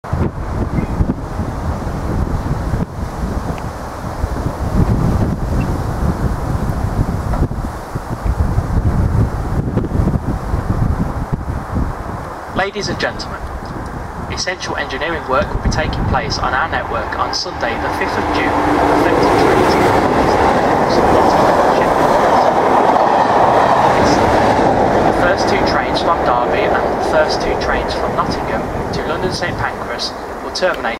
Ladies and gentlemen, essential engineering work will be taking place on our network on Sunday the 5th of June, affecting trains The first two trains from Derby and the first two trains from Nottingham to London St Pancras will terminate